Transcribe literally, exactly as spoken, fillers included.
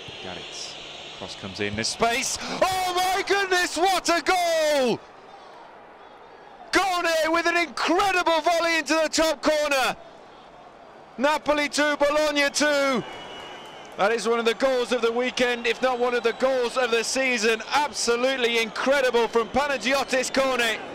Garrett's cross comes in, this space. Oh my goodness, what a goal! Koné with an incredible volley into the top corner. Napoli two, Bologna two. That is one of the goals of the weekend, if not one of the goals of the season. Absolutely incredible from Panagiotis Kone.